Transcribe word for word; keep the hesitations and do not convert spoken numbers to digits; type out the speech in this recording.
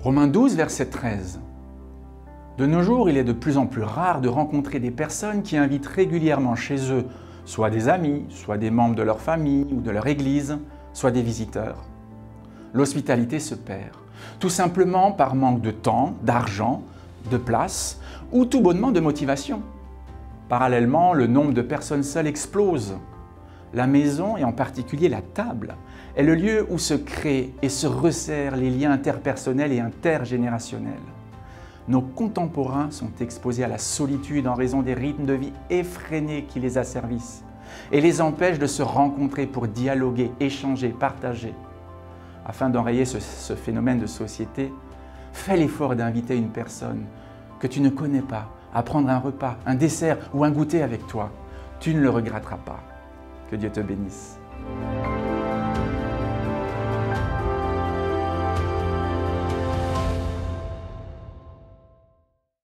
Romains douze, verset treize. De nos jours, il est de plus en plus rare de rencontrer des personnes qui invitent régulièrement chez eux soit des amis, soit des membres de leur famille ou de leur église, soit des visiteurs. L'hospitalité se perd, tout simplement par manque de temps, d'argent, de place ou tout bonnement de motivation. Parallèlement, le nombre de personnes seules explose. La maison, et en particulier la table, est le lieu où se créent et se resserrent les liens interpersonnels et intergénérationnels. Nos contemporains sont exposés à la solitude en raison des rythmes de vie effrénés qui les asservissent et les empêchent de se rencontrer pour dialoguer, échanger, partager. Afin d'enrayer ce, ce phénomène de société, fais l'effort d'inviter une personne que tu ne connais pas à prendre un repas, un dessert ou un goûter avec toi. Tu ne le regretteras pas. Que Dieu te bénisse.